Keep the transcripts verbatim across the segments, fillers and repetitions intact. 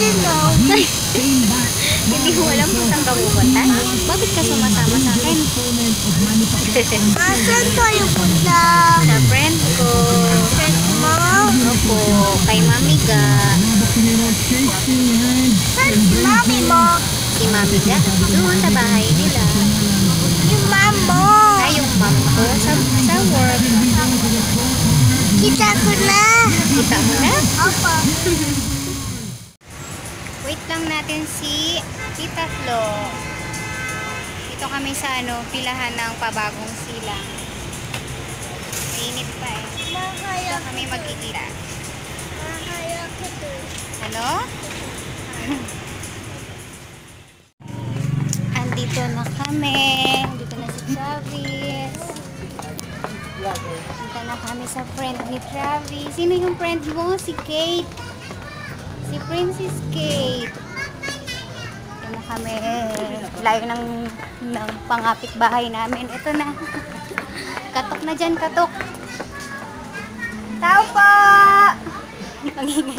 Hindi ko alam kung saan ka pupunta. Bakit ka sumasama sa akin? Asan tayo punta? Sa friend ko. Friend mo? Opo, kay Mami Ga. Saan si mami mo? Si Mami Ga, doon sa bahay nila. Yung mom mo. Ay, yung mom ko sa, sa work. Kita ko na. Kita mo na? Opo. Wait lang natin si Tita Flo. Dito kami sa ano, pilahan ng pabagong silang. Mainit pa eh. Dito kami magkikita. Ano? Andito na kami. Andito na si Travis. Andito na kami sa friend ni Travis. Sino yung friend mo? Si Kate. Si Princess Kate. Ito na kami. Layo ng, ng pangapit bahay namin. Ito na. Katok na dyan, katok. Tao po! Magingay.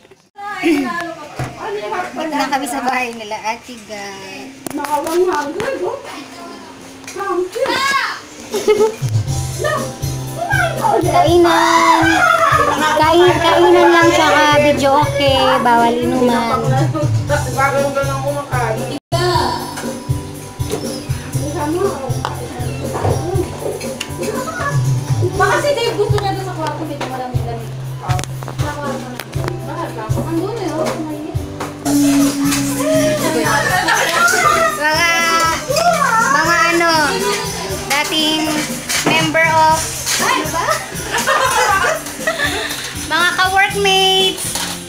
Ito na kami sa bahay nila, Ate Guy. Kainan. Kain, kainan lang tsaka video okay. Bawal inuman. Baka si Dave gusto niya doon sa kwarto. Medyo malamig lang. Sa kwarto na. Bakit lang? Andun eh. Mga, mga ano, dating member of, ano ba? Mga ka-workmates.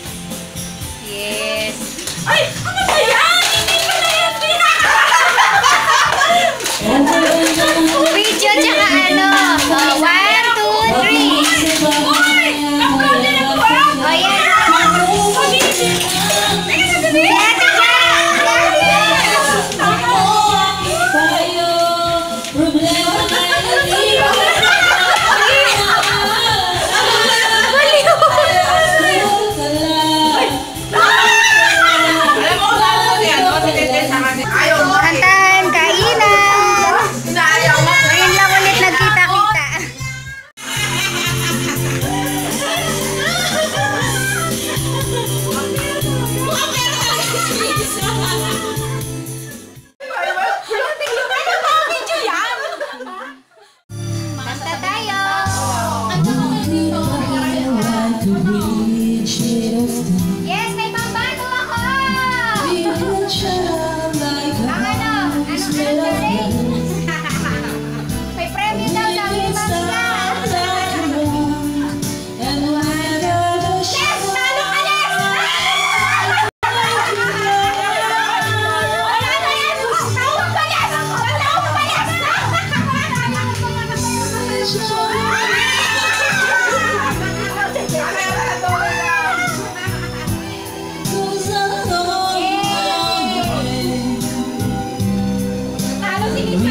Yes. Ay! Ano ba yan? Hindi pa na yan! Video tsaka ano. Oh, one, two, three. Uy! Upload din ako ba? Oh, yan. Kantahan, kainan. Ngayon lang ulit nagkita-kita. Kanta tayo. Yes, may pambato ako. Ang ano? Anong birthday? May premyo daw sa amin, Mami Ga. Yes! Talo ka, Les! Wala na yan! Tawag ka, Les! Tawag ka, Talo si Miss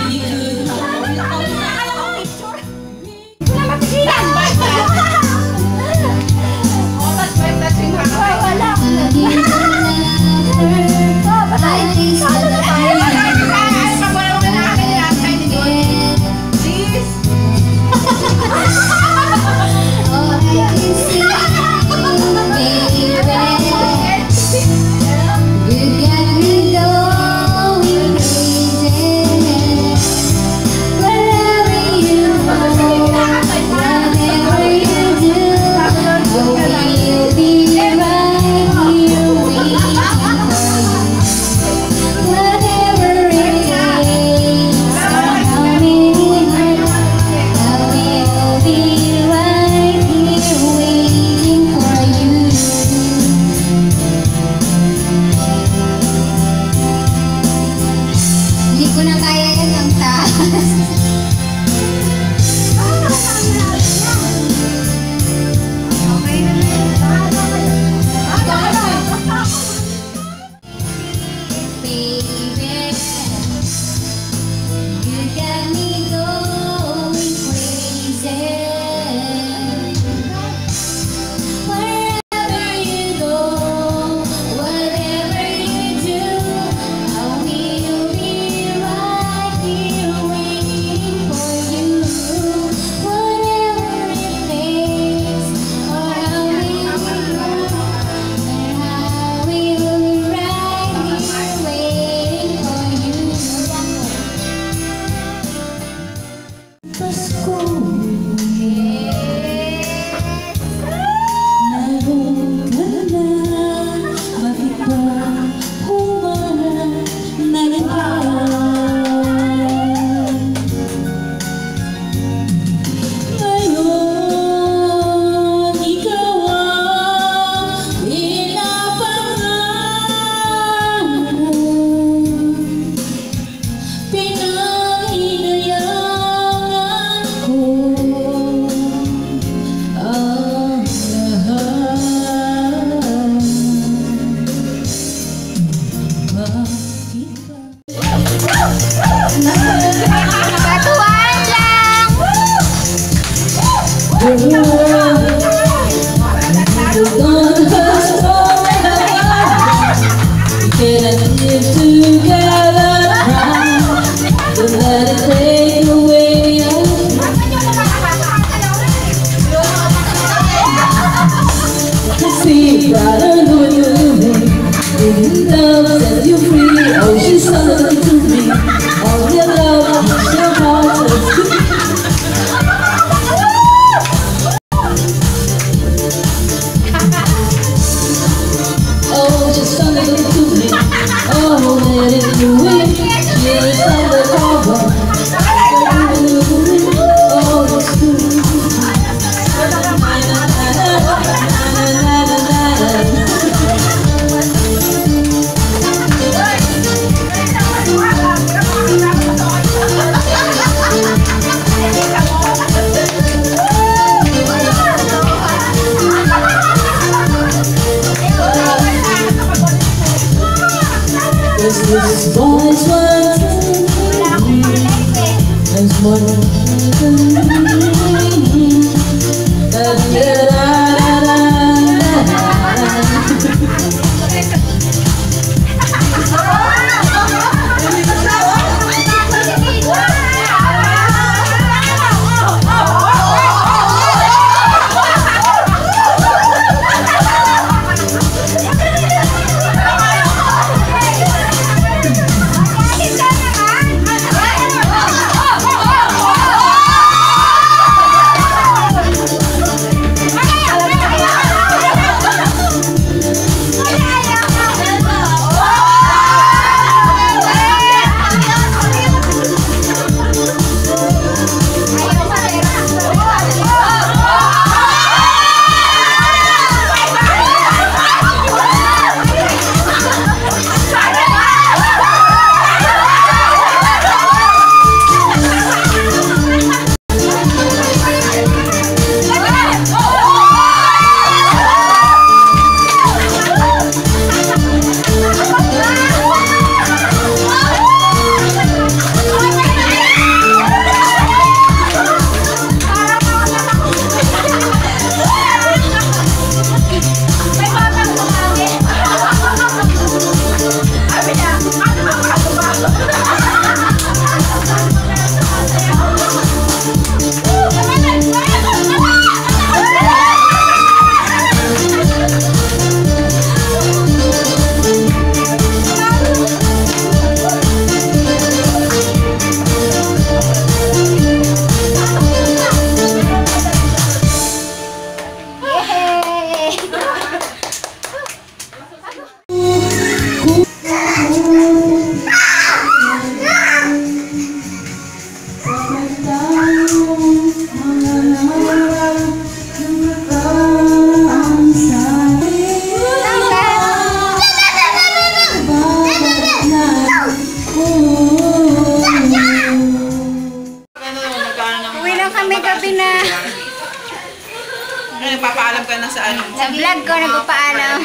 Nagpapaalam ka na sa ano? Sa vlog ko, nagpapaalam.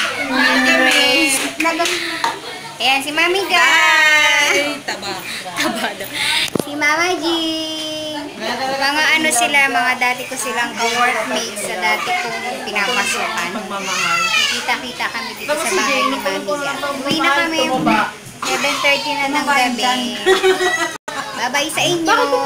Ayan, si Mami Ga. Taba. Taba daw. Si Mama G. Mga ano sila, mga dati ko silang ka-workmates sa dati kong pinapasukan. Magmamahal. Kita-kita kami dito sa bahay ni Mami Ga. Uwi na kami. seven thirty na ng gabi. Bye-bye sa inyo.